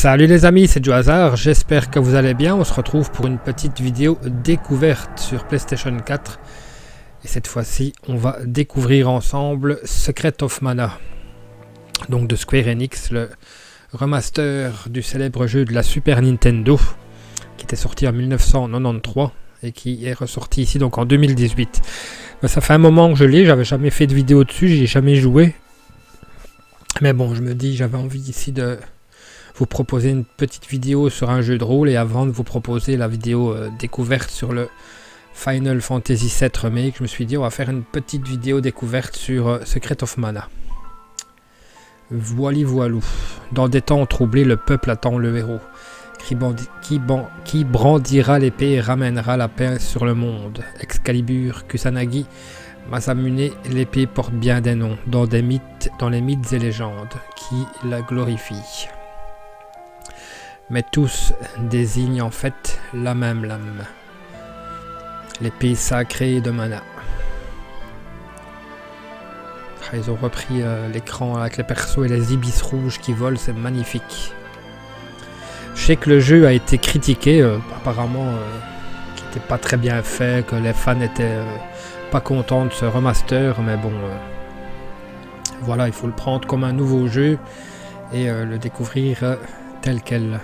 Salut les amis, c'est Joe Hazard, j'espère que vous allez bien. On se retrouve pour une petite vidéo découverte sur PlayStation 4. Et cette fois-ci, on va découvrir ensemble Secret of Mana. Donc de Square Enix, le remaster du célèbre jeu de la Super Nintendo, qui était sorti en 1993 et qui est ressorti ici donc en 2018. Ça fait un moment que je l'ai, j'avais jamais fait de vidéo dessus, j'y ai jamais joué. Mais bon, je me dis, j'avais envie ici de vous proposer une petite vidéo sur un jeu de rôle et avant de vous proposer la vidéo découverte sur le Final Fantasy VII Remake, je me suis dit on va faire une petite vidéo découverte sur Secret of Mana. Voilou. Dans des temps troublés, le peuple attend le héros qui brandira l'épée et ramènera la paix sur le monde. Excalibur, Kusanagi, Masamune, l'épée porte bien des noms dans les mythes et légendes qui la glorifient. Mais tous désignent en fait la même lame. L'épée sacrée de Mana. Ils ont repris l'écran avec les persos et les ibis rouges qui volent, c'est magnifique. Je sais que le jeu a été critiqué, apparemment, qui n'était pas très bien fait, que les fans n'étaient pas contents de ce remaster, mais bon, voilà, il faut le prendre comme un nouveau jeu et le découvrir tel quel.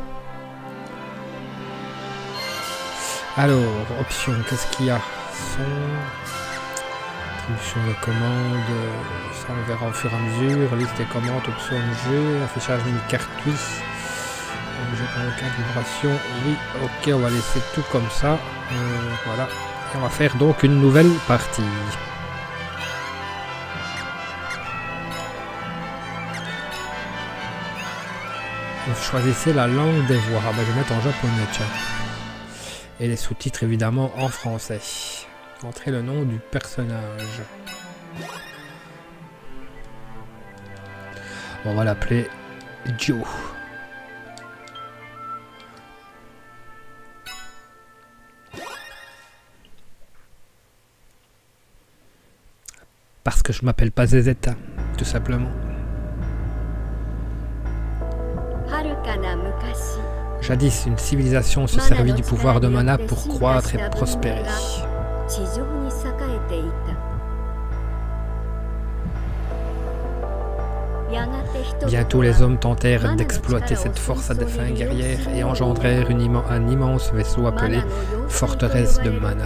Alors, options, qu'est-ce qu'il y a? Son, attribution de commandes, ça on verra au fur et à mesure. Liste des commandes, options de jeu, affichage d'une carte, oui. Objet dans le cas de vibration, oui. Ok, on va laisser tout comme ça. Voilà. Et on va faire donc une nouvelle partie. Vous choisissez la langue des voix. Ah ben, je vais mettre en japonais, tiens. Et les sous-titres évidemment en français. Entrez le nom du personnage. On va l'appeler Joe. Parce que je m'appelle pas Zezeta, tout simplement. Jadis, une civilisation se servit du pouvoir de Mana pour croître et prospérer. Bientôt, les hommes tentèrent d'exploiter cette force à des fins guerrières et engendrèrent un immense vaisseau appelé Forteresse de Mana.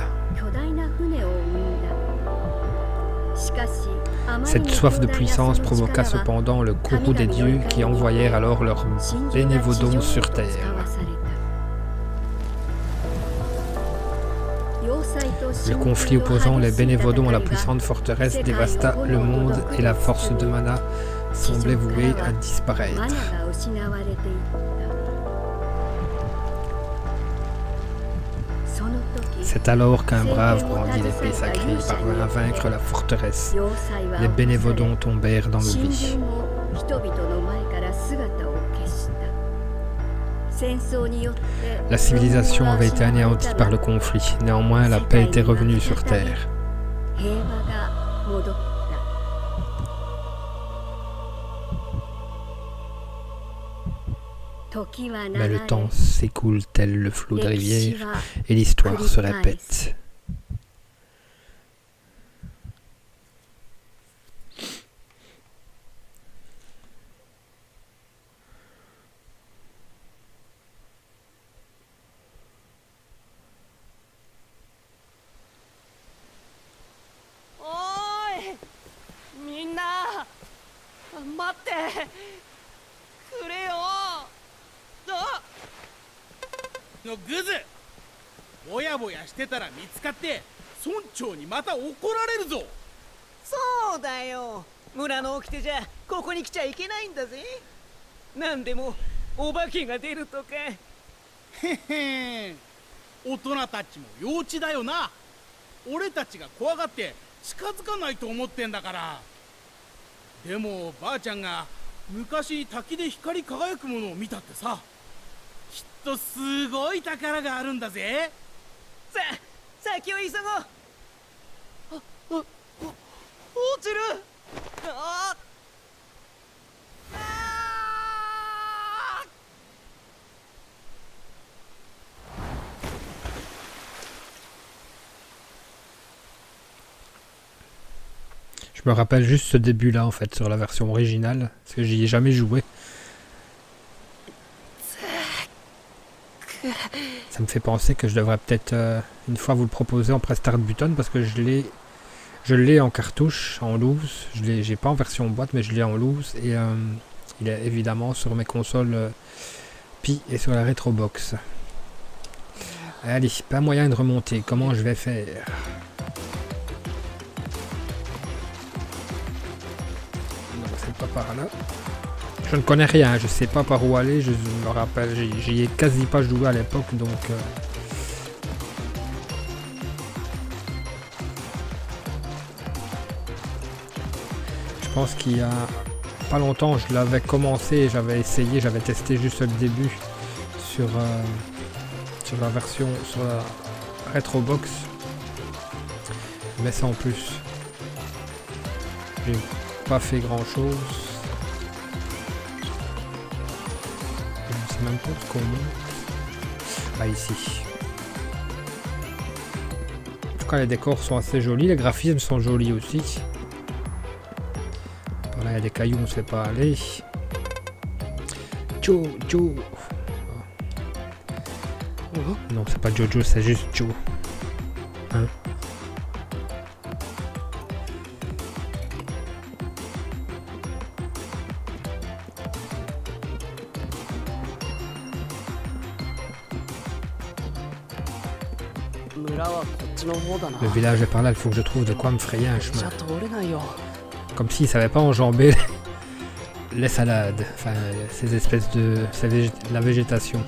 Cette soif de puissance provoqua cependant le courroux des dieux qui envoyèrent alors leurs bénévodomes sur Terre. Le conflit opposant les bénévodomes à la puissante forteresse dévasta le monde et la force de Mana semblait vouée à disparaître. C'est alors qu'un brave brandit l'épée sacrée parvint à vaincre la forteresse. Les bénévodomes tombèrent dans l'oubli. La civilisation avait été anéantie par le conflit. Néanmoins, la paix était revenue sur Terre. Mais le temps s'écoule tel le flot de rivière et l'histoire se répète. のグズ、ぼやぼやしてたら見つかって村長にまた怒られるぞ。 そうだよ、村の掟じゃここに来ちゃいけないんだぜ。なんでもお化けが出るとか。 へへん、大人たちも幼稚だよな。俺たちが怖がって近づかないと思ってんだから。でもばあちゃんが昔滝で光り輝くものを見たってさ、きっとすごい宝があるんだぜ。 先を急ごう。落ちる。 Je me rappelle juste ce début-là, en fait, sur la version originale, parce que j'y ai jamais joué. Ça me fait penser que je devrais peut-être, une fois, vous le proposer en press start button, parce que je l'ai en cartouche, en loose. J'ai pas en version boîte, mais je l'ai en loose, et il est évidemment sur mes consoles Pi et sur la Retrobox. Allez, pas moyen de remonter. Comment je vais faire? Non, c'est pas par là. Je ne connais rien, je sais pas par où aller, je me rappelle, j'y ai quasi pas joué à l'époque, donc... Je pense qu'il y a pas longtemps, je l'avais commencé, j'avais essayé, j'avais testé juste le début sur la version, sur la Retrobox, mais sans plus. J'ai pas fait grand chose. Je sais même pas ce qu'on monte. Ah, ici. En tout cas, les décors sont assez jolis, les graphismes sont jolis aussi. Par là, il y a des cailloux, on ne sait pas aller. Jojo. Non, c'est pas Jojo, c'est juste Joe. Hein? Le village est par là, il faut que je trouve de quoi me frayer un chemin. Comme s'ils ne savaient pas enjamber les salades, enfin ces espèces de... la végétation.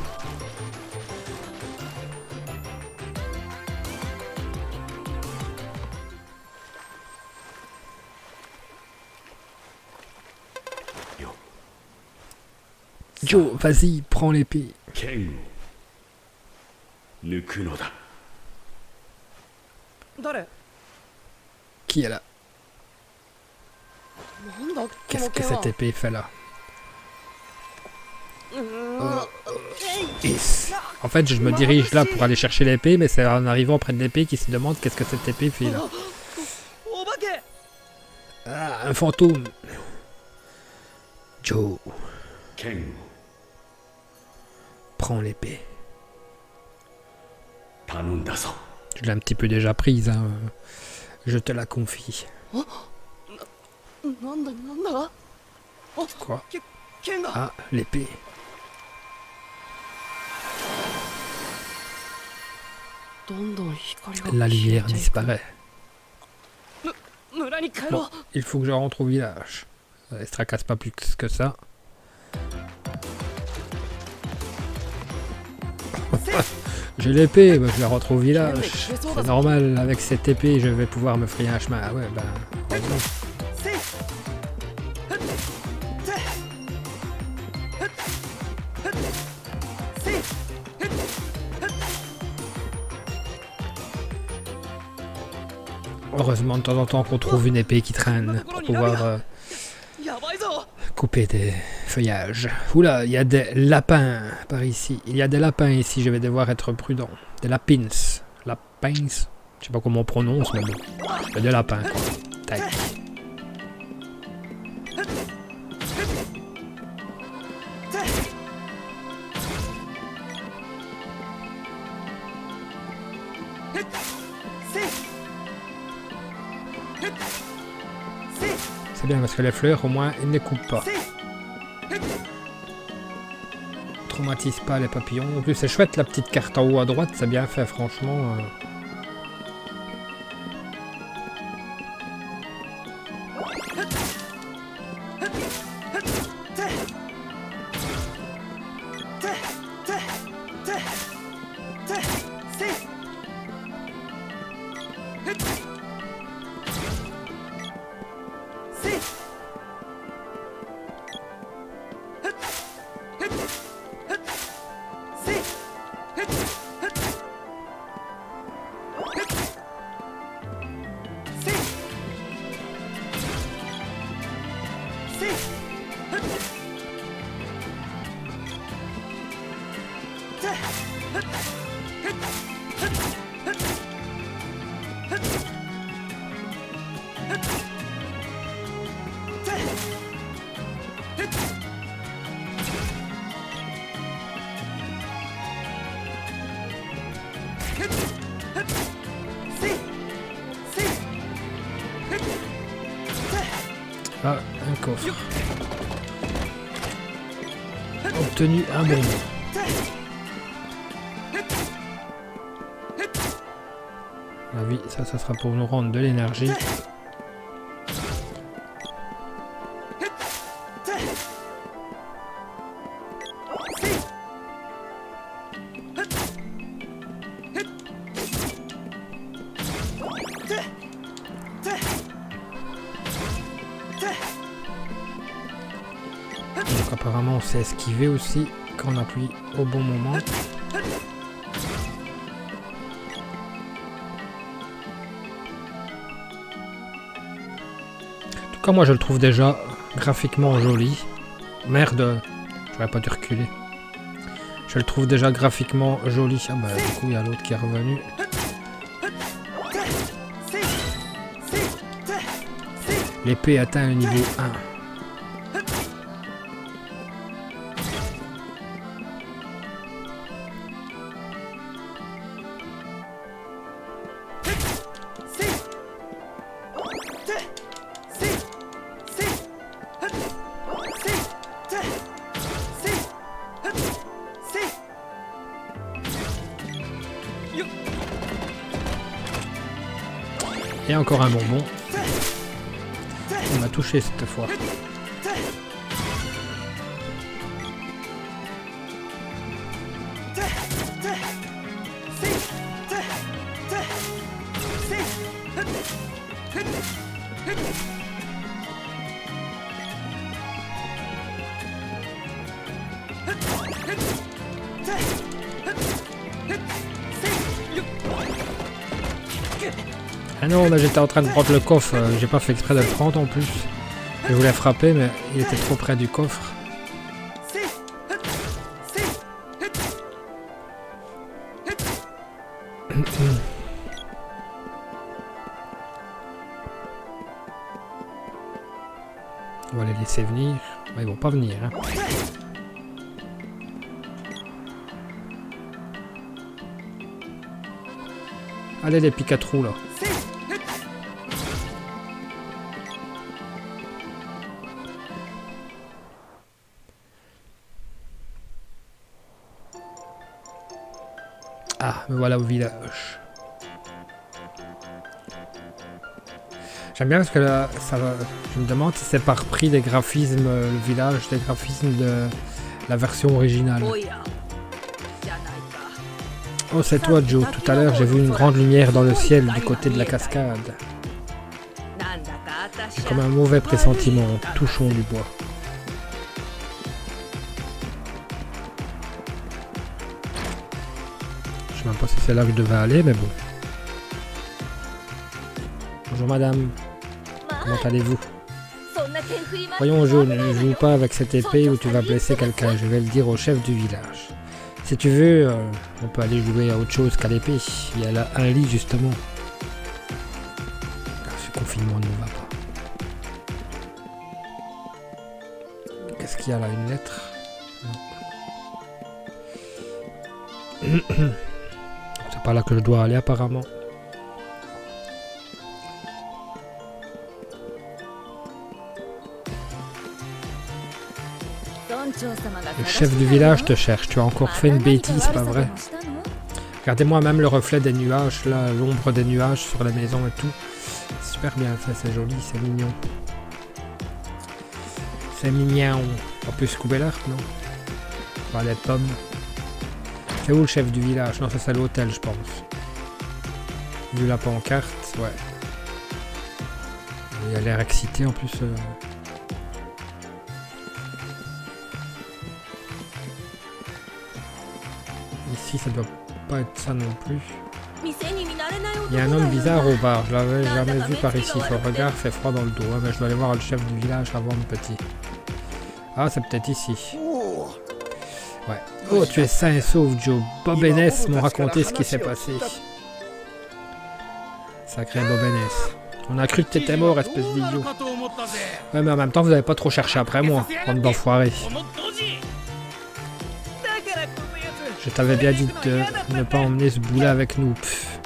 Joe, vas-y, prends l'épée. Qui est là? Qu'est-ce que cette épée fait là? En fait, je me dirige là pour aller chercher l'épée, mais c'est en arrivant près de l'épée qu'il se demande qu'est-ce que cette épée fait là. Ah, un fantôme. Joe. Prends l'épée. Je l'ai un petit peu déjà prise, hein. Je te la confie. Quoi? Ah, l'épée. La lumière disparaît. Bon, il faut que je rentre au village. Elle se tracasse pas plus que ça. J'ai l'épée, bah, je la rentre au village. C'est normal, avec cette épée, je vais pouvoir me frayer un chemin. Ah ouais, ben... Bon. Heureusement, de temps en temps, qu'on trouve une épée qui traîne pour pouvoir couper des feuillages. Oula, il y a des lapins par ici. Il y a des lapins ici, je vais devoir être prudent. Des lapins. Lapins. Je sais pas comment on prononce, mais bon. Il y a des lapins, quoi. Tac. C'est bien parce que les fleurs, au moins, ils ne coupent pas. Traumatise pas les papillons. En plus, c'est chouette la petite carte en haut à droite, c'est bien fait, franchement. coffre. Obtenu un bonbon. Ah oui, ça sera pour nous rendre de l'énergie. Donc apparemment on sait esquiver aussi quand on appuie au bon moment. En tout cas moi je le trouve déjà graphiquement joli. Merde, j'aurais pas dû reculer. Je le trouve déjà graphiquement joli. Ah bah du coup il y a l'autre qui est revenu. L'épée atteint le niveau 1. Et encore un bonbon. On a touché cette fois. Ah non, là j'étais en train de prendre le coffre, j'ai pas fait exprès de le prendre en plus. Je voulais frapper mais il était trop près du coffre. On va les laisser venir. Mais ils vont pas venir. Hein. Allez les picatrous là. Ah, me voilà au village. J'aime bien parce que là, ça va, je me demande si c'est par prix des graphismes, le village, des graphismes de la version originale. Oh, c'est toi, Joe. Tout à l'heure, j'ai vu une grande lumière dans le ciel du côté de la cascade. J'ai comme un mauvais pressentiment. Touchons du bois. Je sais même pas si c'est là que je devais aller, mais bon. Bonjour madame. Comment allez-vous? Voyons Joe, ne joue pas avec cette épée ou tu vas blesser quelqu'un. Je vais le dire au chef du village. Si tu veux, on peut aller jouer à autre chose qu'à l'épée. Il y a là un lit justement. Car ce confinement ne va pas. Qu'est-ce qu'il y a là? Une lettre? C'est pas là que je dois aller apparemment. Le chef du village te cherche. Tu as encore fait une bêtise, pas vrai? Regardez-moi même le reflet des nuages, là, l'ombre des nuages sur la maison et tout. Super bien fait, c'est joli, c'est mignon. C'est mignon. On peut se couper l'herbe, non? Pas les pommes. C'est où le chef du village? Non, ça c'est l'hôtel, je pense. Vu la pancarte, ouais. Il a l'air excité en plus. Ici, ça doit pas être ça non plus. Il y a un homme bizarre au bar. Je l'avais jamais vu par ici. Son regard fait froid dans le dos. Mais je dois aller voir le chef du village avant le petit. Ah, c'est peut-être ici. Ouais. Oh, tu es sain et sauf, Joe. Bob et Ness m'ont raconté ce qui s'est passé. Sacré Bob et Ness. On a cru que t'étais mort, espèce d'idiot. Ouais, mais en même temps, vous n'avez pas trop cherché après moi, bande d'enfoirés. Je t'avais bien dit de ne pas emmener ce boulet avec nous. Pff.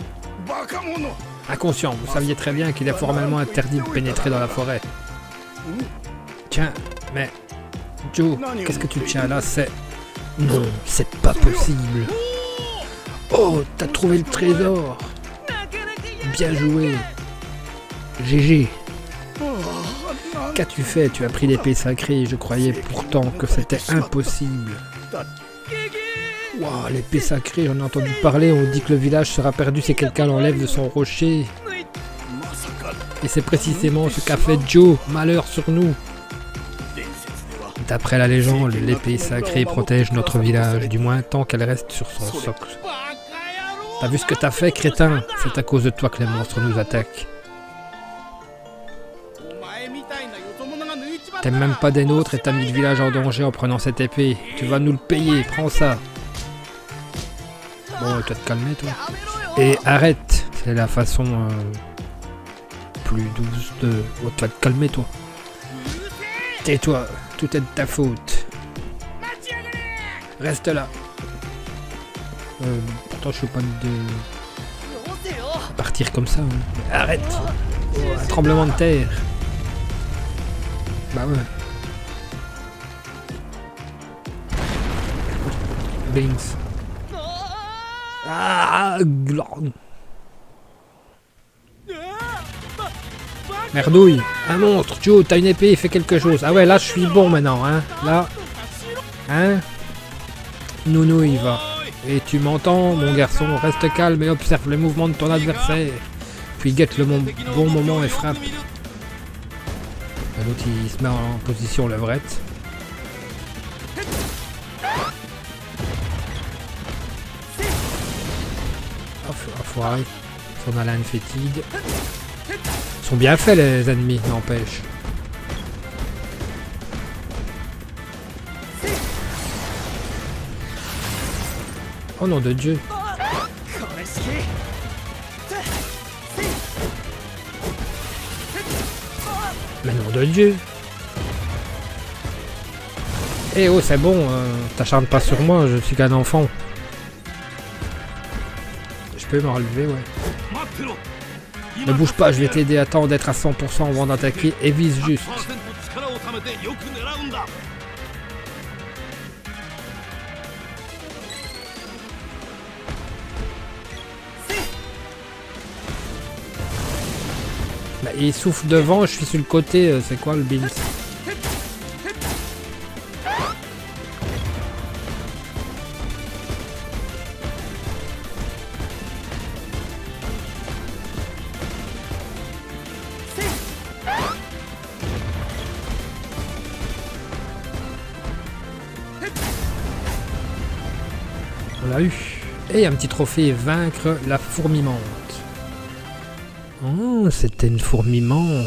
Inconscient, vous saviez très bien qu'il est formellement interdit de pénétrer dans la forêt. Tiens, mais... Joe, qu'est-ce que tu tiens là? C'est... Non, c'est pas possible. Oh, t'as trouvé le trésor. Bien joué. GG. Qu'as-tu fait? Tu as pris l'épée sacrée. Je croyais pourtant que c'était impossible. Waouh, l'épée sacrée, j'en ai entendu parler. On dit que le village sera perdu si quelqu'un l'enlève de son rocher. Et c'est précisément ce qu'a fait Joe. Malheur sur nous. D'après la légende, l'épée sacrée protège notre village, du moins tant qu'elle reste sur son socle. T'as vu ce que t'as fait, crétin? C'est à cause de toi que les monstres nous attaquent. T'aimes même pas des nôtres et t'as mis le village en danger en prenant cette épée. Tu vas nous le payer, prends ça. Bon, tu vas te calmer, toi. Et arrête, c'est la façon plus douce de... Oh, tu vas te calmer, toi. Tais-toi, tout est de ta faute. Reste là. Pourtant, je suis pas de... partir comme ça. Hein. Arrête. Oh, un tremblement de terre. Bah ouais. Bings. Ah, merdouille. Un monstre. Joe, t'as une épée, fais quelque chose. Ah ouais, là je suis bon maintenant, hein. Là. Hein. Nounou, il va. Et tu m'entends, mon garçon. Reste calme et observe les mouvements de ton adversaire. Puis guette le bon moment et frappe. L'autre il se met en position levrette. Enfoiré. Son haleine fétide. Ils sont bien faits les ennemis, n'empêche. Oh nom de Dieu. Mais nom de Dieu. Eh oh, c'est bon, t'acharnes pas sur moi, je suis qu'un enfant. Je peux me relever, ouais. Ne bouge pas, je vais t'aider. Attends d'être à 100% avant d'attaquer et vise juste. Bah, il souffle devant, je suis sur le côté, c'est quoi le beans? On l'a eu. Et un petit trophée, vaincre la fourmimante. Oh, c'était une fourmimante.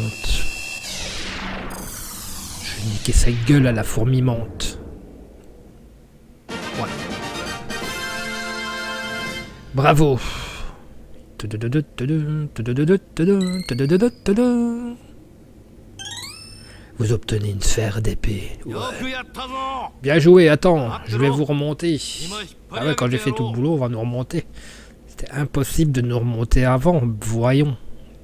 Je vais niquer sa gueule à la fourmimante. Ouais. Bravo. Vous obtenez une sphère d'épée. Ouais. Bien joué, attends, je vais vous remonter. Ah ouais, quand j'ai fait tout le boulot, on va nous remonter. C'était impossible de nous remonter avant, voyons.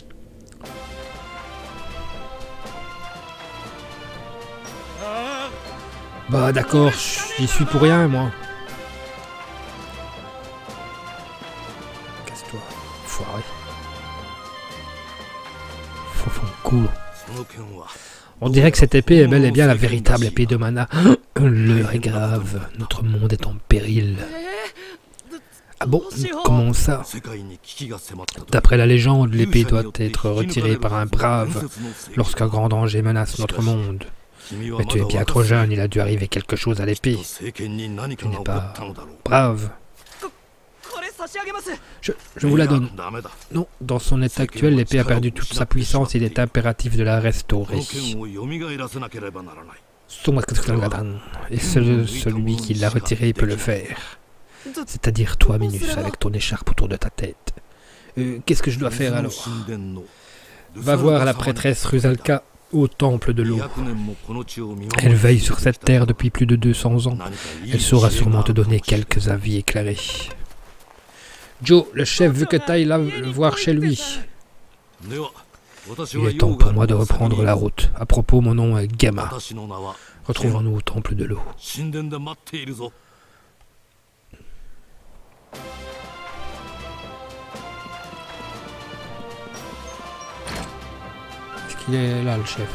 Bah d'accord, j'y suis pour rien, moi. Casse-toi, foiré. Cool. On dirait que cette épée est bel et bien la véritable épée de mana. L'heure est grave, notre monde est en péril. Ah bon? Comment ça? D'après la légende, l'épée doit être retirée par un brave lorsqu'un grand danger menace notre monde. Mais tu es bien trop jeune, il a dû arriver quelque chose à l'épée. Tu n'es pas brave. Je vous la donne. Non, dans son état actuel, l'épée a perdu toute sa puissance, il est impératif de la restaurer. Et celui qui l'a retirée peut le faire. C'est-à-dire toi, Minus, avec ton écharpe autour de ta tête. Qu'est-ce que je dois faire alors? Va voir la prêtresse Rusalka au temple de l'eau. Elle veille sur cette terre depuis plus de 200 ans. Elle saura sûrement te donner quelques avis éclairés. Joe, le chef veut que tu ailles le voir chez lui. Il est temps pour moi de reprendre la route. À propos, mon nom est Gamma. Retrouvons-nous au temple de l'eau. Est-ce qu'il est là, le chef?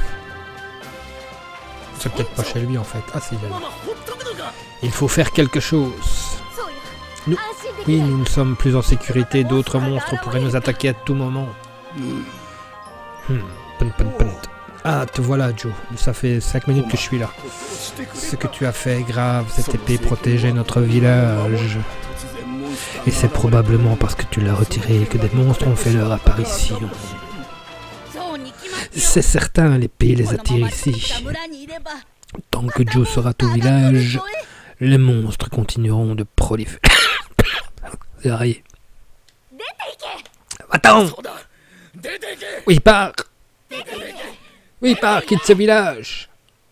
C'est peut-être pas chez lui, en fait. Ah, c'est là. Il faut faire quelque chose. Oui, nous ne sommes plus en sécurité. D'autres monstres pourraient nous attaquer à tout moment. Ah, te voilà, Joe. Ça fait 5 minutes que je suis là. Ce que tu as fait est grave. Cette épée protégeait notre village. Et c'est probablement parce que tu l'as retirée que des monstres ont fait leur apparition. C'est certain, l'épée les attire ici. Tant que Joe sera au village, les monstres continueront de proliférer. Attends! Oui, pars! Oui, pars, quitte ce village!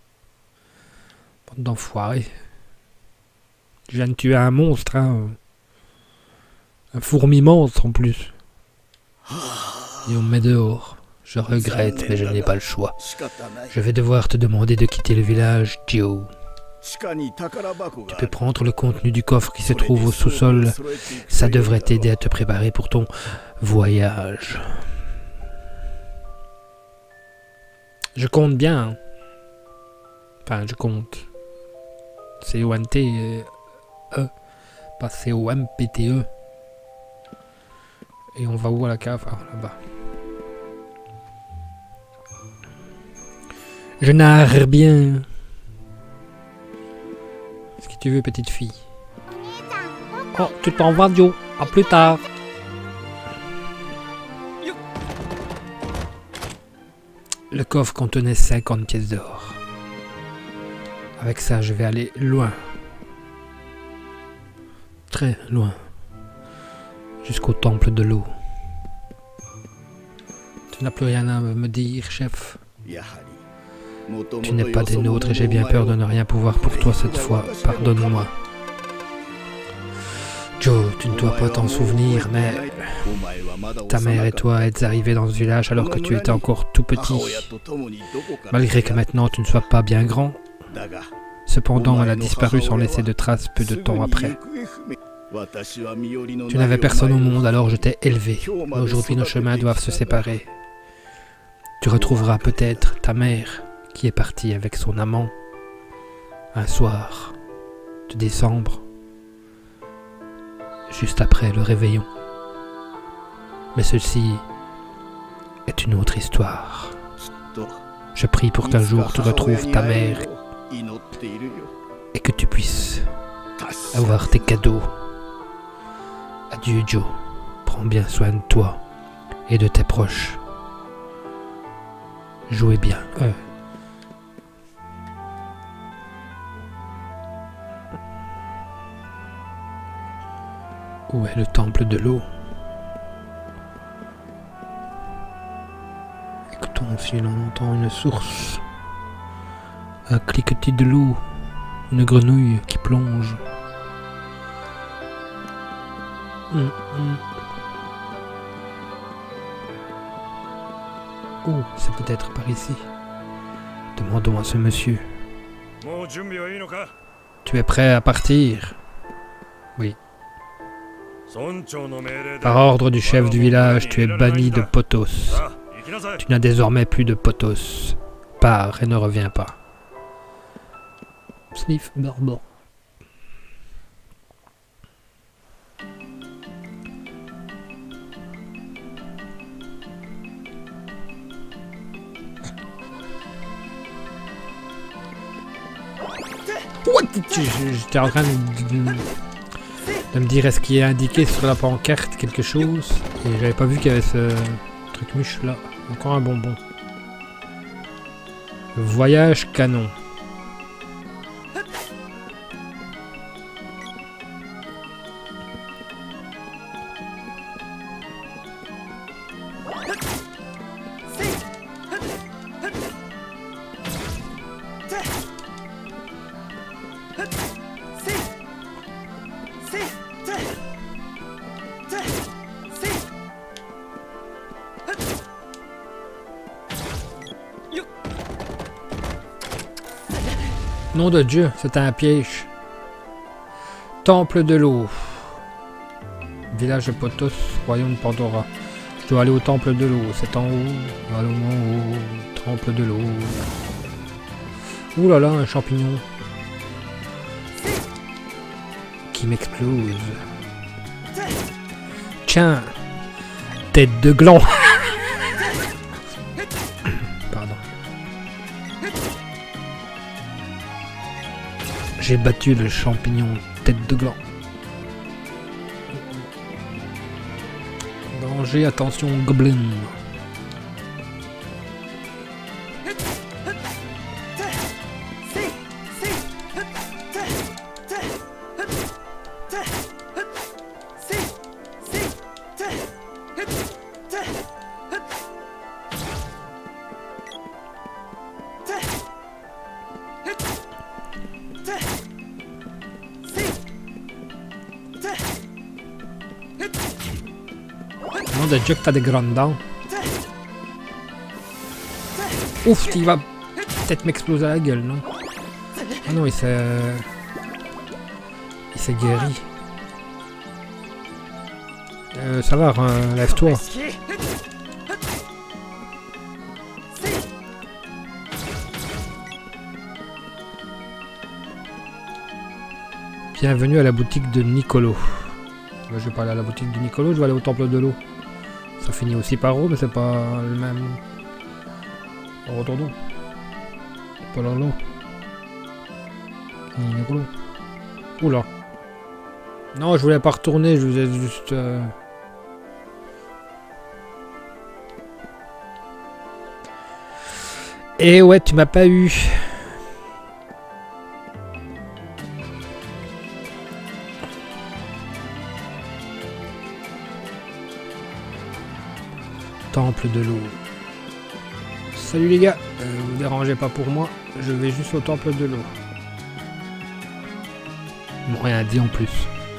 Bande d'enfoirés. Je viens de tuer un monstre, hein. Un fourmi monstre en plus. Et on me met dehors. Je regrette, mais je n'ai pas le choix. Je vais devoir te demander de quitter le village, Joe. Tu peux prendre le contenu du coffre qui se trouve au sous-sol. Ça devrait t'aider à te préparer pour ton voyage. Je compte bien. Enfin, je compte. C-O-N-T-E. Pas C-O-M-P-T-E. Et on va où à la cave? Ah, là-bas. Je narre bien. Qu'est-ce que tu veux, petite fille? Oh, tu t'en vas, Joe. À plus tard. Le coffre contenait 50 pièces d'or. Avec ça, je vais aller loin. Très loin. Jusqu'au temple de l'eau. Tu n'as plus rien à me dire, chef. Tu n'es pas des nôtres et j'ai bien peur de ne rien pouvoir pour toi cette fois. Pardonne-moi. Joe, tu ne dois pas t'en souvenir, mais ta mère et toi êtes arrivés dans ce village alors que tu étais encore tout petit. Malgré que maintenant tu ne sois pas bien grand. Cependant, elle a disparu sans laisser de traces peu de temps après. Tu n'avais personne au monde, alors je t'ai élevé. Mais aujourd'hui, nos chemins doivent se séparer. Tu retrouveras peut-être ta mère, qui est partie avec son amant, un soir de décembre, juste après le réveillon. Mais ceci est une autre histoire. Je prie pour qu'un jour tu retrouves ta mère et que tu puisses avoir tes cadeaux. Adieu, Joe. Prends bien soin de toi et de tes proches. Jouez bien. Où est le temple de l'eau? Écoutons si l'on entend une source. Un cliquetis de l'eau. Une grenouille qui plonge. Oh, c'est peut-être par ici. Demandons à ce monsieur. Tu es prêt à partir? Oui. Par ordre du chef du village, tu es banni de Potos. Tu n'as désormais plus de Potos. Pars et ne reviens pas. Sniff, Borbo. J'étais en train de me dire est-ce qu'il est indiqué sur la pancarte quelque chose et j'avais pas vu qu'il y avait ce truc mûche là. Encore un bonbon. Voyage canon. Nom de Dieu, c'était un piège. Temple de l'eau. Village de Potos, royaume de Pandora. Je dois aller au temple de l'eau. C'est en haut. Allons en haut. Temple de l'eau. Ouh là là, un champignon. Qui m'explose. Tiens. Tête de gland. Pardon. J'ai battu le champignon tête de gland. Danger, attention, goblin. Nom de Dieu que t'as des grandes dents. Ouf, il va peut-être m'exploser la gueule, non? Ah non, il s'est guéri. Ça va, lève-toi. Bienvenue à la boutique de Nicolo. Je vais pas aller à la boutique de Nicolo, je vais aller au temple de l'eau. Ça finit aussi par eau, mais c'est pas le même. Retournons. Pas dans l'eau. Nicolo. Oula. Non, je voulais pas retourner, je voulais juste... Eh ouais, tu m'as pas eu. Temple de l'eau. Salut les gars, vous dérangez pas pour moi, je vais juste au temple de l'eau. Ils m'ont rien dit en plus.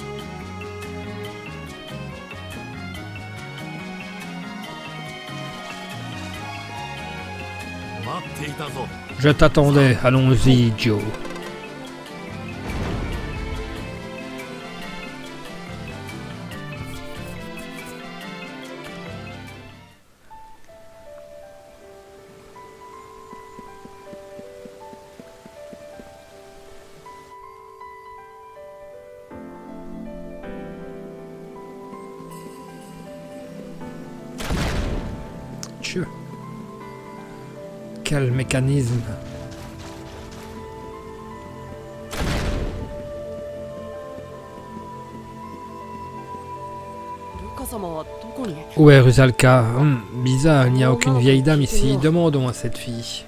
Je t'attendais, allons-y Joe. Quel mécanisme. Où est Rusalka? Bizarre, il n'y a aucune vieille dame ici. Demandons à cette fille.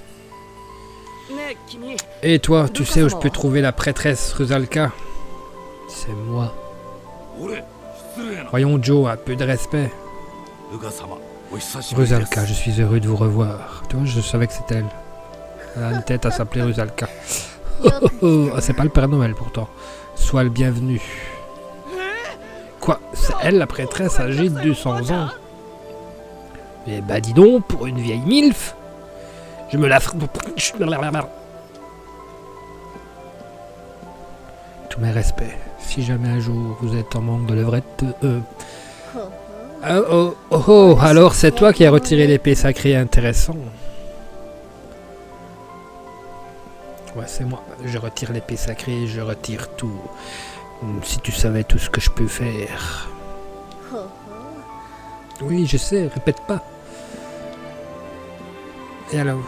Et toi, tu sais où je peux trouver la prêtresse Rusalka? C'est moi. Voyons Joe, un peu de respect. Rusalka, je suis heureux de vous revoir. Tu vois, je savais que c'était elle. Elle a une tête à s'appeler Rusalka. C'est pas le Père Noël pourtant. Sois le bienvenu. Quoi? C'est elle la prêtresse âgée de 200 ans? Eh bah dis donc, pour une vieille milf, je me la... Tous mes respects. Si jamais un jour vous êtes en manque de levrette... alors c'est toi qui as retiré l'épée sacrée, intéressant. Ouais, c'est moi. Je retire l'épée sacrée, je retire tout. Si tu savais tout ce que je peux faire. Oui, je sais, répète pas. Et alors?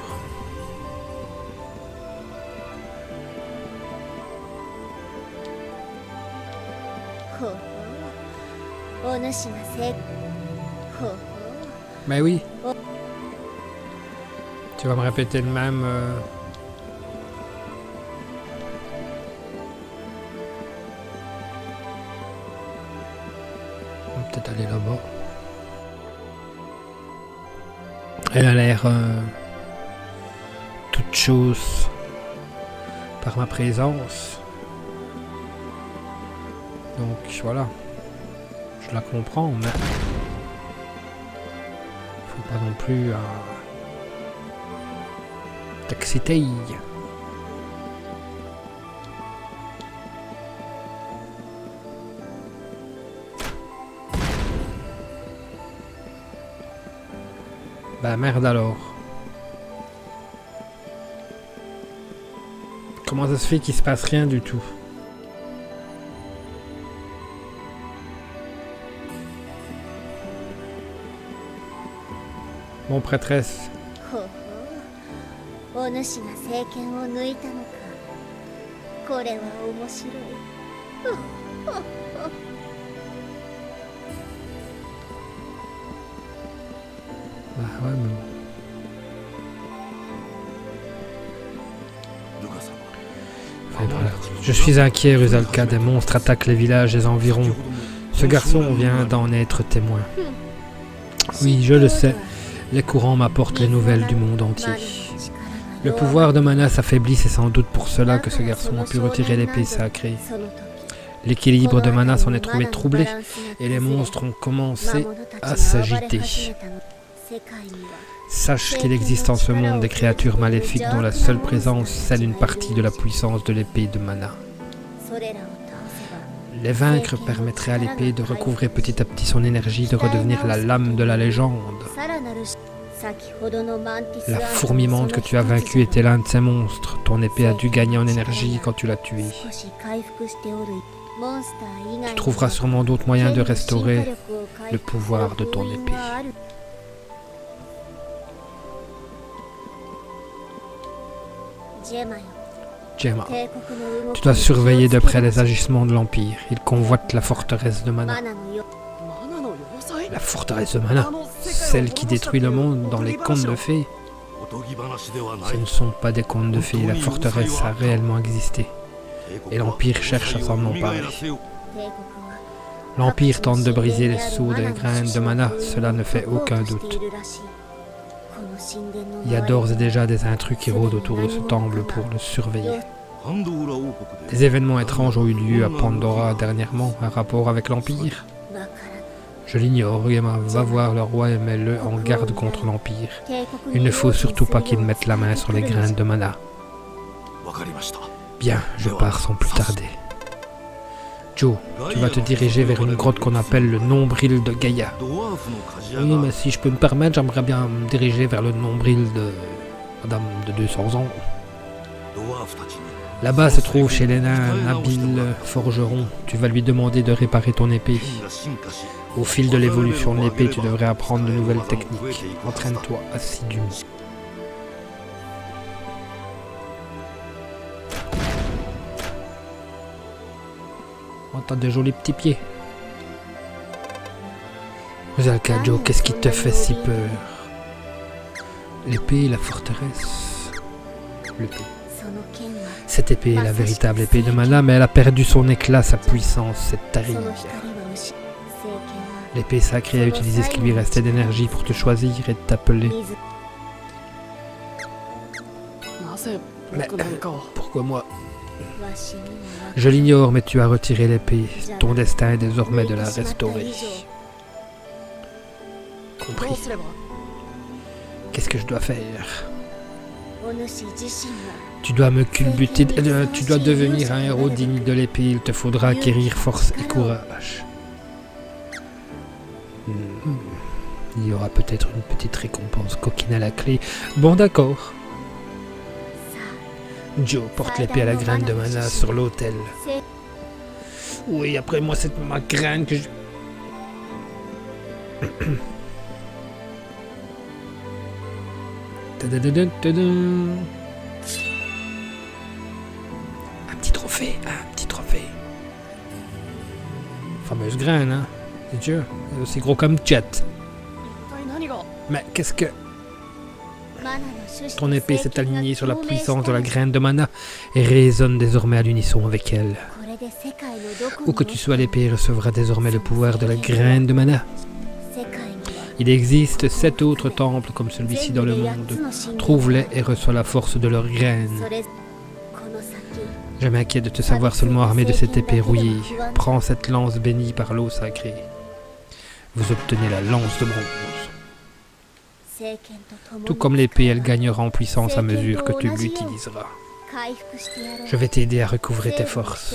Mais oui. Tu vas me répéter le même... On va peut-être aller là-bas. Elle a l'air... toute chose par ma présence. Donc voilà. Je la comprends, mais... faut pas non plus... t'exciter. Bah merde alors. Comment ça se fait qu'il se passe rien du tout? Bon, prêtresse. Bah ouais, mais... Enfin, voilà. Je suis inquiet, Rusalka. Des monstres attaquent les villages des environs. Ce garçon vient d'en être témoin. Oui, je le sais. Les courants m'apportent les nouvelles du monde entier. Le pouvoir de Mana s'affaiblit, c'est sans doute pour cela que ce garçon a pu retirer l'épée sacrée. L'équilibre de Mana s'en est trouvé troublé, et les monstres ont commencé à s'agiter. Sache qu'il existe en ce monde des créatures maléfiques dont la seule présence scelle une partie de la puissance de l'épée de Mana. Les vaincre permettrait à l'épée de recouvrer petit à petit son énergie, de redevenir la lame de la légende. La fourmimante que tu as vaincue était l'un de ces monstres. Ton épée a dû gagner en énergie quand tu l'as tuée. Tu trouveras sûrement d'autres moyens de restaurer le pouvoir de ton épée. Gemma, tu dois surveiller de près les agissements de l'Empire. Il convoite la forteresse de Mana. La forteresse de Mana, celle qui détruit le monde dans les contes de fées. Ce ne sont pas des contes de fées, la forteresse a réellement existé. Et l'Empire cherche à s'en emparer. L'Empire tente de briser les sceaux des graines de Mana, cela ne fait aucun doute. Il y a d'ores et déjà des intrus qui rôdent autour de ce temple pour le surveiller. Des événements étranges ont eu lieu à Pandora dernièrement, un rapport avec l'Empire. Je l'ignore, Gemma, va voir le roi et mets-le en garde contre l'Empire. Il ne faut surtout pas qu'il mette la main sur les graines de Mana. Bien, je pars sans plus tarder. Joe, tu vas te diriger vers une grotte qu'on appelle le nombril de Gaïa. Oui, mais si je peux me permettre, j'aimerais bien me diriger vers le nombril de Madame de 200 ans. Là-bas se trouve chez les nains un habile forgeron. Tu vas lui demander de réparer ton épée. Au fil de l'évolution de l'épée, tu devrais apprendre de nouvelles techniques. Entraîne-toi assidûment. Oh, t'as de jolis petits pieds. Rusalka, Joe, qu'est-ce qui te fait si peur? L'épée, la forteresse. L'épée. Cette épée est la véritable épée de Mana, mais elle a perdu son éclat, sa puissance, c'est terrible. L'épée sacrée a utilisé ce qui lui restait d'énergie pour te choisir et t'appeler. Mais pourquoi moi? Je l'ignore, mais tu as retiré l'épée. Ton destin est désormais de la restaurer. Compris. Qu'est-ce que je dois faire? Tu dois me culbuter, tu dois devenir un héros digne de l'épée. Il te faudra acquérir force et courage. Il y aura peut-être une petite récompense coquine à la clé. Bon, d'accord. Joe, porte l'épée à la graine de Mana sur l'autel. Oui, après moi, c'est ma graine que je... Un petit trophée, un petit trophée. Fameuse graine, hein. C'est Dieu, c'est aussi gros comme Jet. Mais qu'est-ce que... Ton épée s'est alignée sur la puissance de la graine de Mana et résonne désormais à l'unisson avec elle. Où que tu sois, l'épée recevra désormais le pouvoir de la graine de Mana. Il existe 7 autres temples comme celui-ci dans le monde. Trouve-les et reçois la force de leur graine. Je m'inquiète de te savoir seulement armé de cette épée rouillée. Prends cette lance bénie par l'eau sacrée. Vous obtenez la lance de bronze. Tout comme l'épée, elle gagnera en puissance à mesure que tu l'utiliseras. Je vais t'aider à recouvrer tes forces.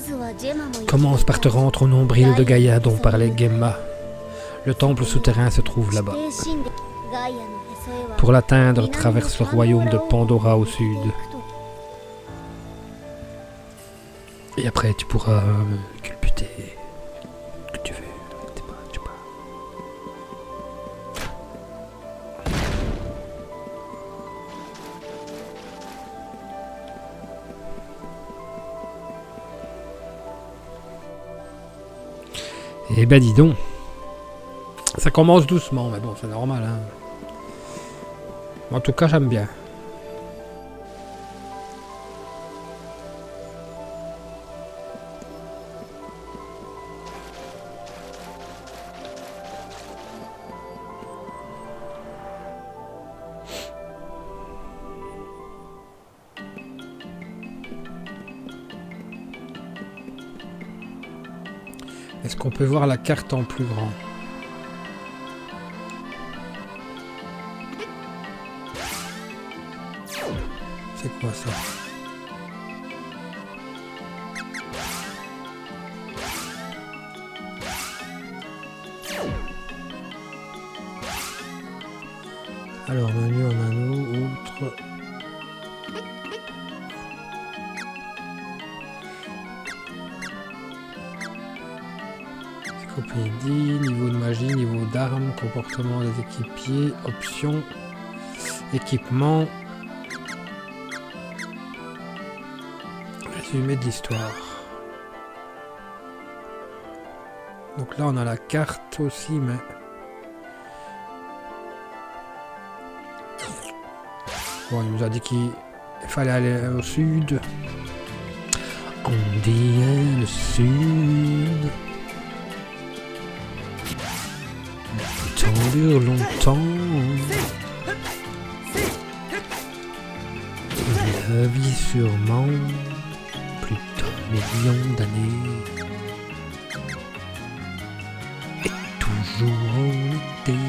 Commence par te rendre au nombril de Gaïa dont parlait Gemma. Le temple souterrain se trouve là-bas. Pour l'atteindre, traverse le royaume de Pandora au sud. Et après, tu pourras me culbuter que tu veux. Tu peux. Eh ben dis donc. Ça commence doucement, mais bon, c'est normal. Hein. En tout cas, j'aime bien. Est-ce qu'on peut voir la carte en plus grand? C'est quoi ça? Alors, menu en anneau, autre. Encyclopédie, niveau de magie, niveau d'armes, comportement des équipiers, options, équipement. Résumé de l'histoire. Donc là on a la carte aussi, mais bon, il nous a dit qu'il fallait aller au sud. On dit le sud. Le temps dure longtemps. Et la vie sûrement. Plus d'un million d'années. Et toujours en été.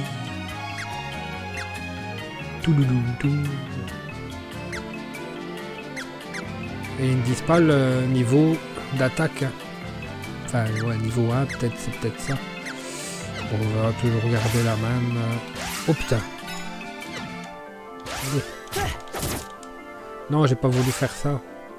Toulouloulou. Et ils ne disent pas le niveau d'attaque. Enfin, ouais, niveau 1, peut-être, c'est peut-être ça. Bon, on va toujours regarder la même. Oh putain. Allez. Non, j'ai pas voulu faire ça.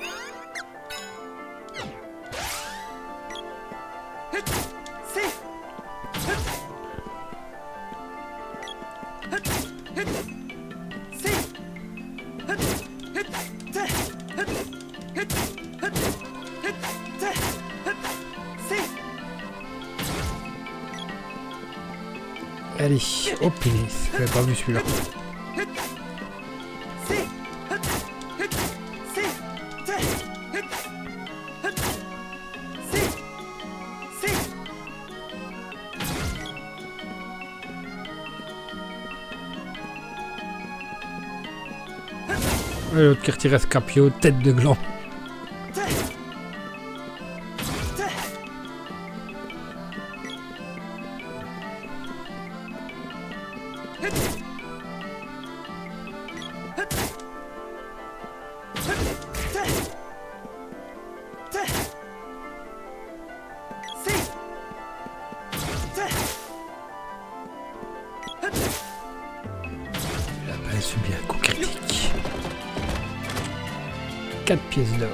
Allez, oh punaise, j'avais pas vu celui-là. L'autre qui retire Scapio, tête de gland. Subit un coup critique. 4 pièces d'or.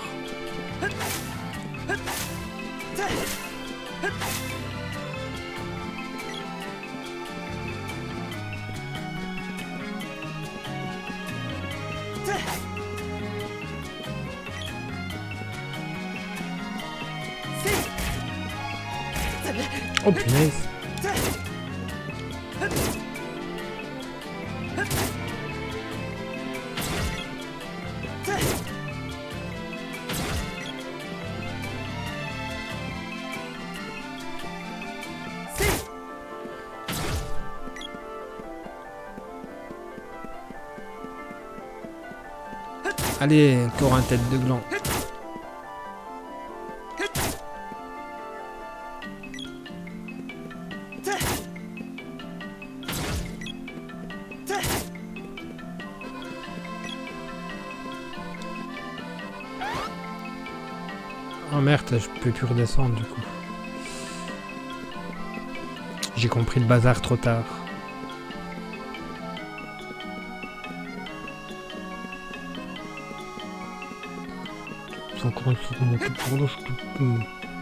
Oh punaise. Allez, encore un tête de gland. Oh merde, je peux plus redescendre du coup. J'ai compris le bazar trop tard. C'est encore une fois mon coup pour l'eau, je peux...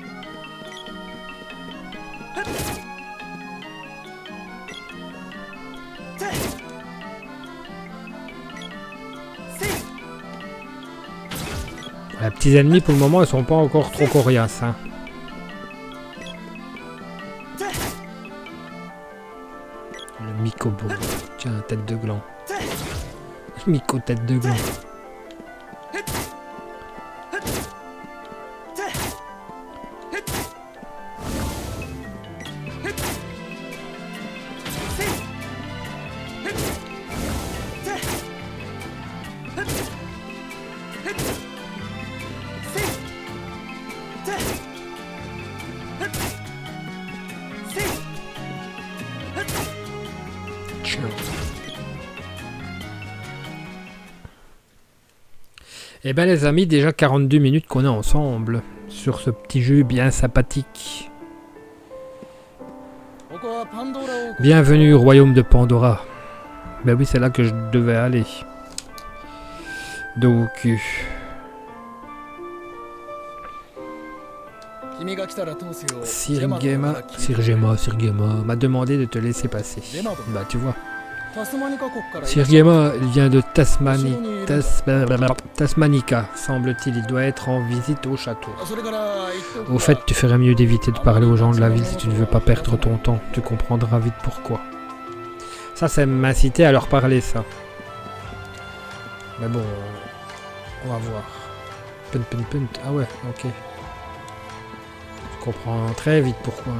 Les petits ennemis pour le moment ils sont pas encore trop coriaces. Hein. Le Mikobo. Tiens, tête de gland. Miko tête de gland. Eh bien les amis, déjà 42 minutes qu'on est ensemble sur ce petit jeu bien sympathique. Bienvenue au royaume de Pandora. Ben oui, c'est là que je devais aller. Donc... Sirgema m'a demandé de te laisser passer. Bah tu vois. Sirgema, il vient de Tasmanica, semble-t-il. Il doit être en visite au château. Au fait, tu ferais mieux d'éviter de parler aux gens de la ville si tu ne veux pas perdre ton temps. Tu comprendras vite pourquoi. Ça, c'est m'inciter à leur parler, ça. Mais bon, on va voir. Punt. Ah ouais, ok. Je comprends très vite pourquoi.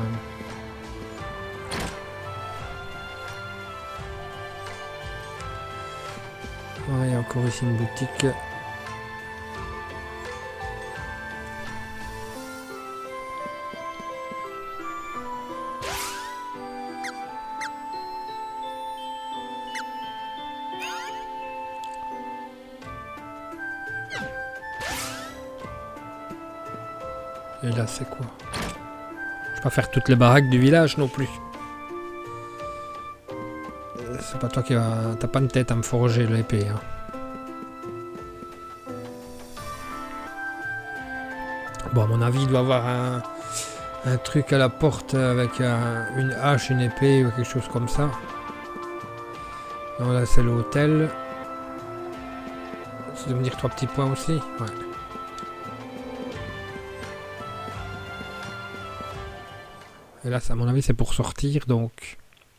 Ouais, il y a encore ici une boutique. Et là, c'est quoi? Je vais pas faire toutes les baraques du village non plus. C'est pas toi qui va... T'as pas une tête à me forger l'épée. Hein. Bon, à mon avis, il doit avoir un truc à la porte avec une hache, une épée ou quelque chose comme ça. Non, là, c'est l'hôtel. Ça doit me dire 3 petits points aussi. Ouais. Et là, à mon avis, c'est pour sortir, donc...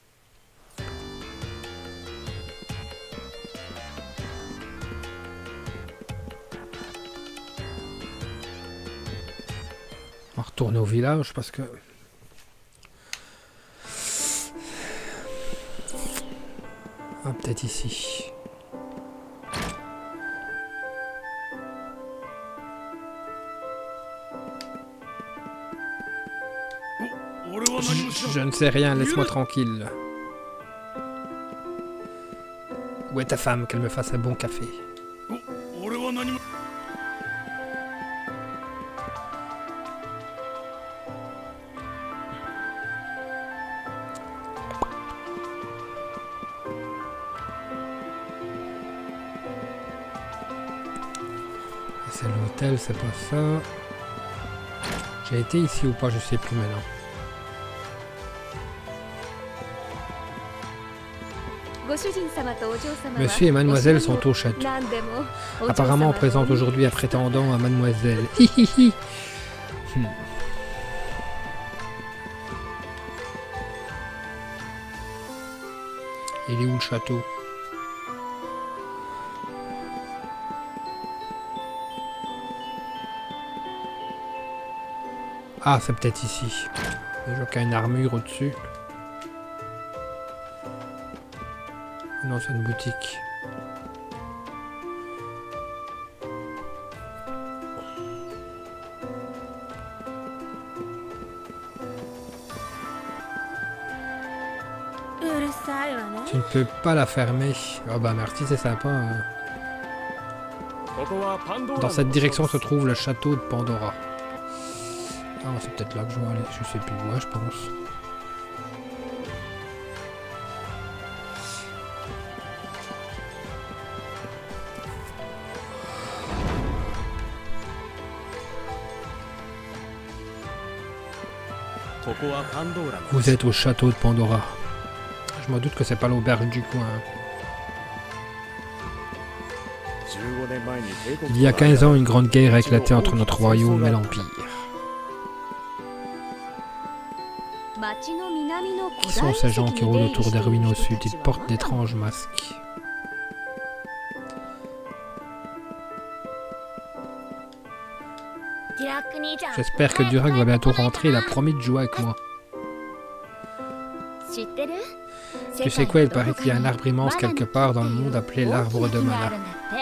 On va retourner au village, parce que... Ah, peut-être ici. Je ne sais rien, laisse-moi tranquille. Où est ta femme, qu'elle me fasse un bon café? C'est l'hôtel, c'est pas ça. J'ai été ici ou pas, je sais plus maintenant. Monsieur et mademoiselle sont au château. Apparemment, on présente aujourd'hui un prétendant à mademoiselle. Hihihi. Il est où le château? Ah, c'est peut-être ici. Je vois qu'il y a une armure au-dessus. Non, c'est une boutique. Tu ne peux pas la fermer. Oh bah merci, c'est sympa. Dans cette direction se trouve le château de Pandora. Ah, c'est peut-être là que je vais aller. Je sais plus où, je pense. Vous êtes au château de Pandora. Je me doute que c'est pas l'auberge du coin. Il y a 15 ans, une grande guerre a éclaté entre notre royaume et l'Empire. Qui sont ces gens qui rôdent autour des ruines au sud? Ils portent d'étranges masques. J'espère que Durak va bientôt rentrer, il a promis de jouer avec moi. Tu sais quoi, il paraît qu'il y a un arbre immense quelque part dans le monde appelé l'arbre de mana.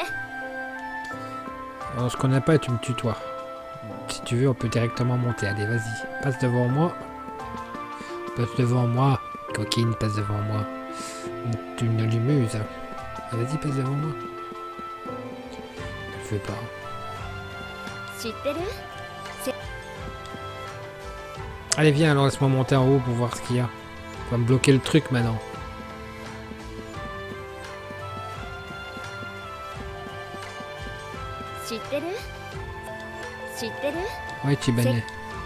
On se connaît pas et tu me tutoies. Si tu veux, on peut directement monter. Allez, vas-y, passe devant moi. Passe devant moi. Coquine, passe devant moi. Tu ne l'umuses. Vas-y, passe devant moi. Je le fais pas. Allez, viens, alors laisse-moi monter en haut pour voir ce qu'il y a. On va me bloquer le truc maintenant. Oui, Chibane.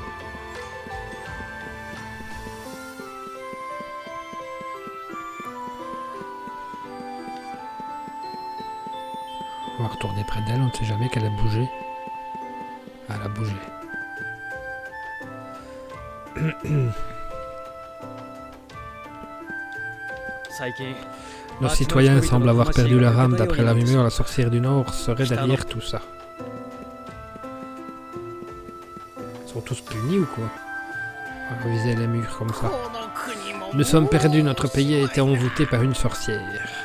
On va retourner près d'elle, on ne sait jamais qu'elle a bougé. Ah, elle a bougé. Nos citoyens semblent avoir perdu leur âme. D'après la rumeur, la sorcière du Nord serait derrière tout ça. Ils sont tous punis ou quoi? On va reviser les murs comme ça. Nous sommes perdus, notre pays a été envoûté par une sorcière.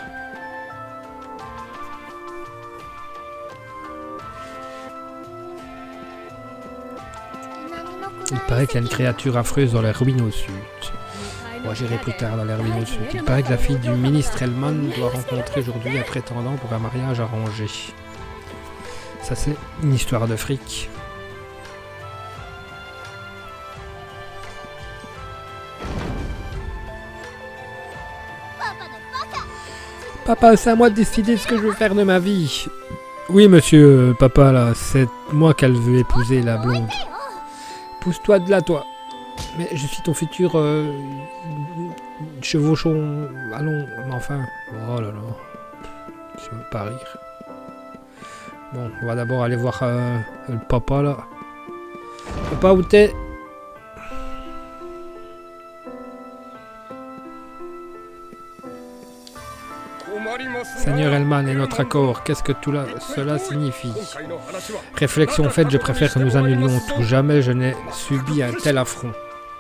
Il paraît qu'il y a une créature affreuse dans les ruines au sud. Moi j'irai plus tard dans les ruines au sud. Il paraît que la fille du ministre Elman doit rencontrer aujourd'hui un prétendant pour un mariage arrangé. Ça c'est une histoire de fric. Papa, c'est à moi de décider de ce que je veux faire de ma vie. Oui monsieur, papa là, c'est moi qu'elle veut épouser, la blonde. Pousse-toi de là, toi. Mais je suis ton futur chevauchon. Allons, mais enfin. Oh là là. Je veux pas rire. Bon, on va d'abord aller voir le papa là. Papa, où t'es? Seigneur Elman et notre accord, qu'est-ce que tout cela signifie? Réflexion faite, je préfère que nous annulions tout. Jamais je n'ai subi un tel affront.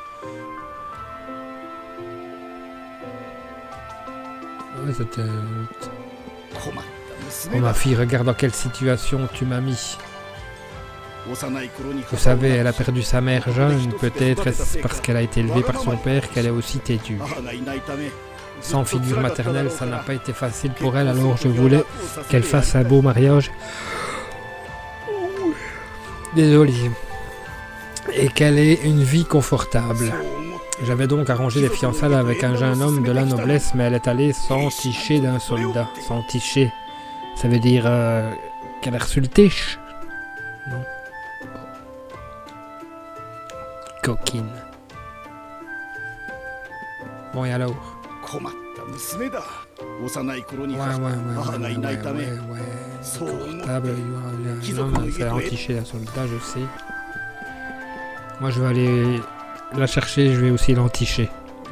Ouais, c'était... Oh ma fille, regarde dans quelle situation tu m'as mis. Vous savez, elle a perdu sa mère jeune, peut-être est-ce parce qu'elle a été élevée par son père qu'elle est aussi têtue. Sans figure maternelle, ça n'a pas été facile pour elle, alors je voulais qu'elle fasse un beau mariage. Désolé. Et qu'elle ait une vie confortable. J'avais donc arrangé les fiançailles avec un jeune homme de la noblesse, mais elle est allée s'enticher d'un soldat. S'enticher, ça veut dire qu'elle a reçu le tiche. Non. Coquine. Bon, et alors? Ouais, confortable, c'est entiché la soldat, je sais. Moi je vais aller la chercher, je vais aussi l'enticher.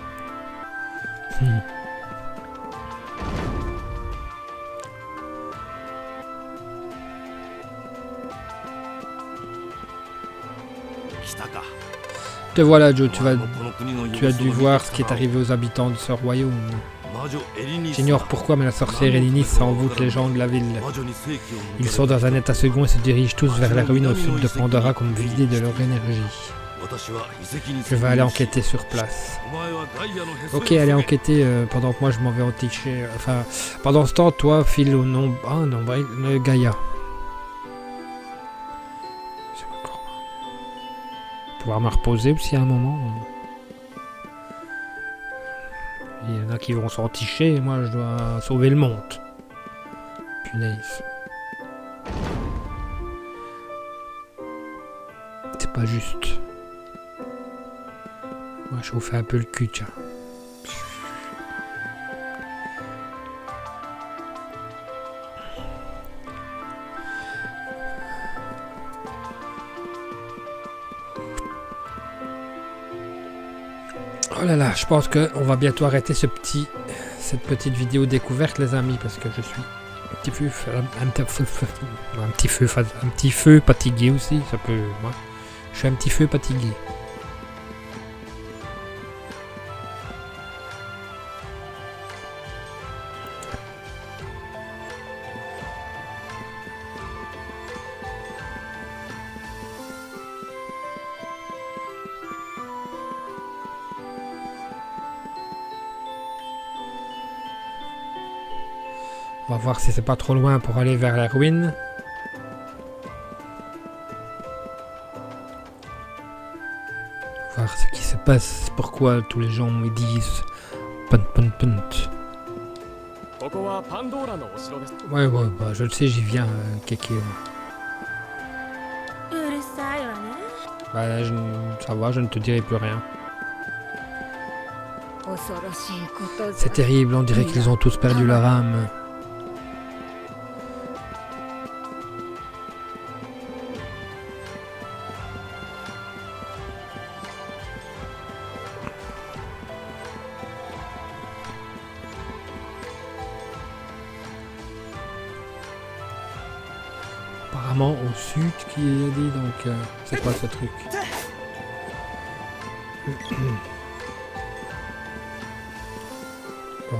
Te voilà Joe, tu as dû voir ce qui est arrivé aux habitants de ce royaume. J'ignore pourquoi, mais la sorcière Elinis envoûte les gens de la ville. Ils sont dans un état second et se dirigent tous vers la ruine au sud de Pandora comme vidés de leur énergie. Je vais aller enquêter sur place. Ok, allez enquêter pendant que moi je m'en vais enticher. Enfin, pendant ce temps, toi, file au nom... Ah non, le Gaïa. pouvoir me reposer aussi à un moment. Il y en a qui vont s'enticher et moi je dois sauver le monde. Punaise. C'est pas juste. Moi je vous fais un peu le cul, tiens. Oh là là, je pense qu'on va bientôt arrêter cette petite vidéo découverte, les amis, parce que je suis un petit feu fatigué aussi, ça peut, moi, je suis un petit feu fatigué. On va voir si c'est pas trop loin pour aller vers la ruine. Voir ce qui se passe, pourquoi tous les gens me disent punt punt punt. Ouais, bah, je le sais, j'y viens, Kéké. Bah, ça va, je ne te dirai plus rien. C'est terrible, on dirait qu'ils ont tous perdu leur âme. Apparemment au sud qui a dit, donc c'est quoi ce truc? Bon.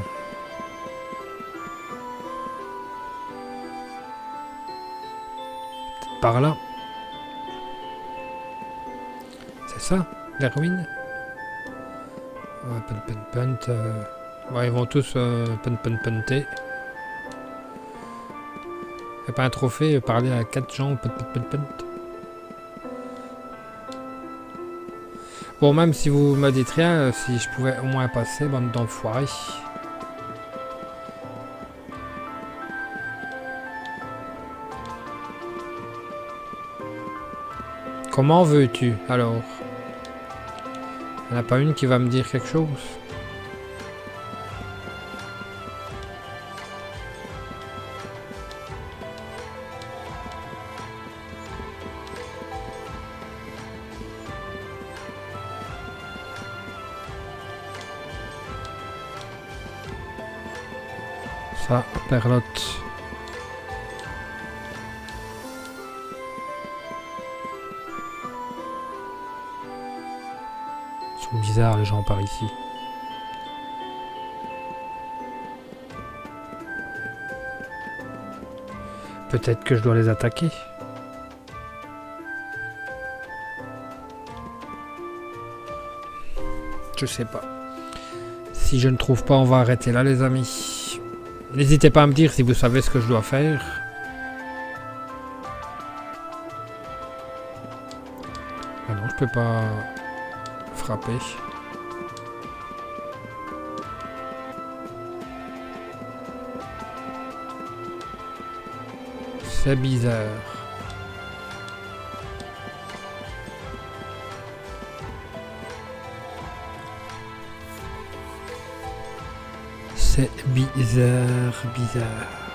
Par là. C'est ça, la ruine? Ouais, punt. Ouais, ils vont tous punter. C'est pas un trophée, parler à 4 gens, punt. Bon, même si vous me dites rien, si je pouvais au moins passer, bande d'enfoirés. Comment veux-tu, alors? Il n'y en a pas une qui va me dire quelque chose? Ça, perlotte. Ils sont bizarres les gens par ici. Peut-être que je dois les attaquer. Je sais pas. Si je ne trouve pas, on va arrêter là les amis. N'hésitez pas à me dire si vous savez ce que je dois faire. Ah non, je peux pas frapper. C'est bizarre. C'est bizarre.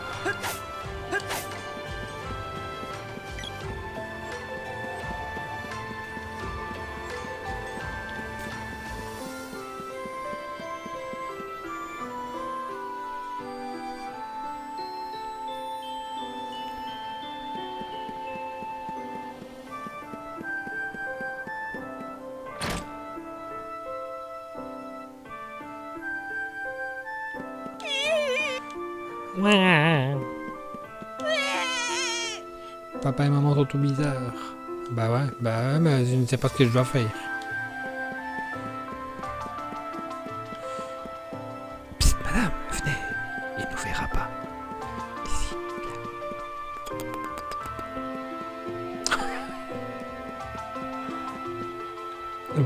Papa et maman sont tout bizarres. Bah ouais, mais je ne sais pas ce que je dois faire. Psst, madame, venez. Il nous verra pas. Ici, viens.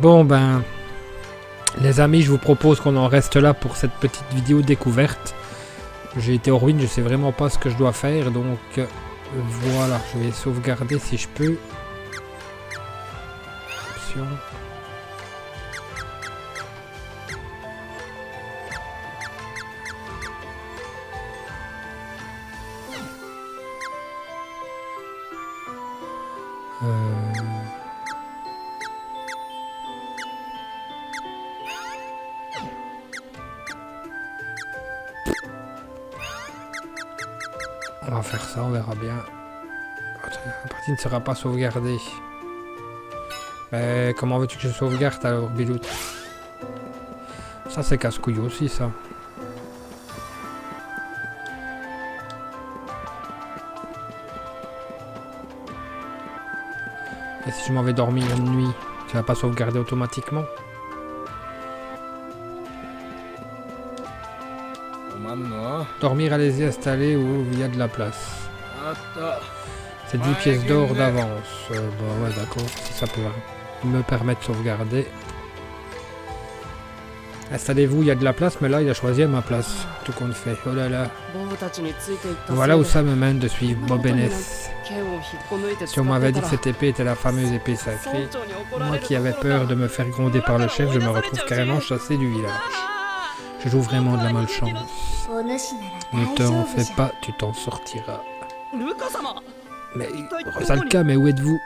Bon ben, les amis, je vous propose qu'on en reste là pour cette petite vidéo découverte. J'ai été en ruine, je sais vraiment pas ce que je dois faire, donc voilà, je vais sauvegarder si je peux. Option. On va faire ça, on verra bien. La partie ne sera pas sauvegardée. Mais comment veux-tu que je sauvegarde alors, Bilout? Ça c'est casse-couille aussi, ça. Et si je m'en vais dormir une nuit, tu vas pas sauvegarder automatiquement? Dormir à l'aisé installé où il y a de la place. C'est 10 pièces d'or d'avance. Bah ouais, d'accord, si ça peut me permettre de sauvegarder. Installez-vous, il y a de la place, mais là il a choisi à ma place. Tout compte fait. Oh là là. Voilà où ça me mène de suivre Bob Ness. Si on m'avait dit que cette épée était la fameuse épée sacrée, moi qui avais peur de me faire gronder par le chef, je me retrouve carrément chassé du village. Je joue vraiment de la malchance. Ne t'en fais pas, tu t'en sortiras. Mais Rosalka, mais où êtes-vous?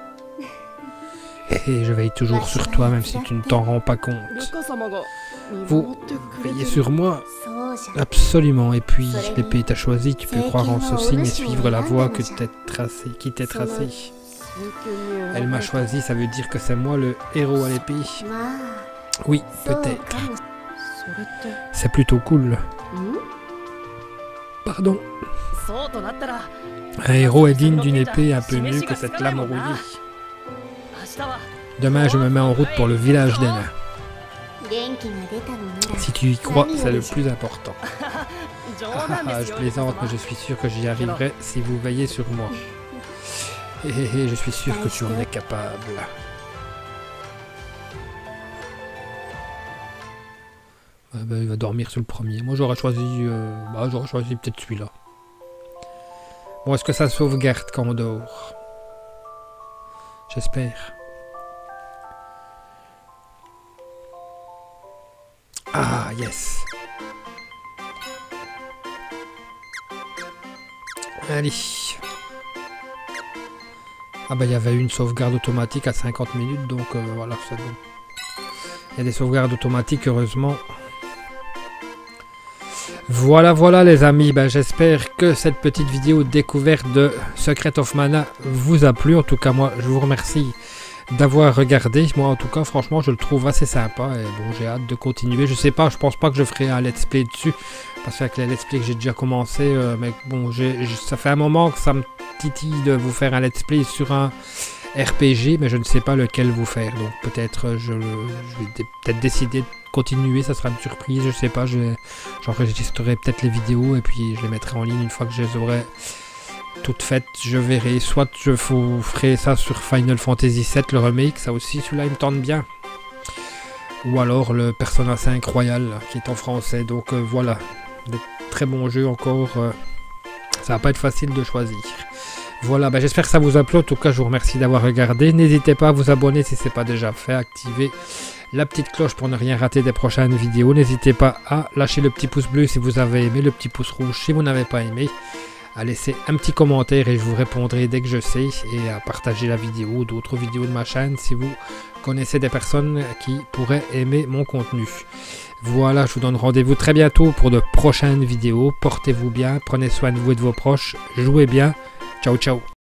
Et je veille toujours sur toi, même si tu ne t'en rends pas compte. Vous veillez sur moi? Absolument. Et puis, l'épée t'a choisi, tu peux croire en ce signe et suivre la voie qui t'est tracée. Elle m'a choisi, ça veut dire que c'est moi le héros à l'épée. Oui, peut-être. C'est plutôt cool. Pardon. Un héros est digne d'une épée un peu mieux que cette lame rouillée. Demain, je me mets en route pour le village des nains. Si tu y crois, c'est le plus important. Je plaisante, mais je suis sûr que j'y arriverai si vous veillez sur moi. Et je suis sûr que tu en es capable. Ben, il va dormir sur le premier. Moi, j'aurais choisi peut-être celui-là. Bon, est-ce que ça sauvegarde quand on dort? J'espère. Ah, yes. Allez. Ah bah il y avait une sauvegarde automatique à 50 minutes, donc voilà, c'est bon. Il y a des sauvegardes automatiques, heureusement. Voilà les amis, ben, j'espère que cette petite vidéo découverte de Secret of Mana vous a plu. En tout cas, moi, je vous remercie d'avoir regardé. Moi, en tout cas, franchement, je le trouve assez sympa. Et bon, j'ai hâte de continuer. Je sais pas, je pense pas que je ferai un let's play dessus. Parce qu'avec les let's play que j'ai déjà commencé, mais bon, ça fait un moment que ça me titille de vous faire un let's play sur un RPG, mais je ne sais pas lequel vous faire. Donc peut-être je vais peut-être décider de continuer, ça sera une surprise, je sais pas, j'enregistrerai peut-être les vidéos et puis je les mettrai en ligne une fois que je les aurai toutes faites. Je verrai, soit je vous ferai ça sur Final Fantasy VII, le remake, ça aussi, celui-là il me tente bien. Ou alors le Persona 5 Royal, qui est en français, donc voilà, de très bons jeux encore, ça va pas être facile de choisir. Voilà, ben j'espère que ça vous a plu. En tout cas, je vous remercie d'avoir regardé. N'hésitez pas à vous abonner si ce n'est pas déjà fait. Activez la petite cloche pour ne rien rater des prochaines vidéos. N'hésitez pas à lâcher le petit pouce bleu si vous avez aimé, le petit pouce rouge si vous n'avez pas aimé. À laisser un petit commentaire et je vous répondrai dès que je sais. Et à partager la vidéo ou d'autres vidéos de ma chaîne si vous connaissez des personnes qui pourraient aimer mon contenu. Voilà, je vous donne rendez-vous très bientôt pour de prochaines vidéos. Portez-vous bien, prenez soin de vous et de vos proches. Jouez bien. Ciao, ciao.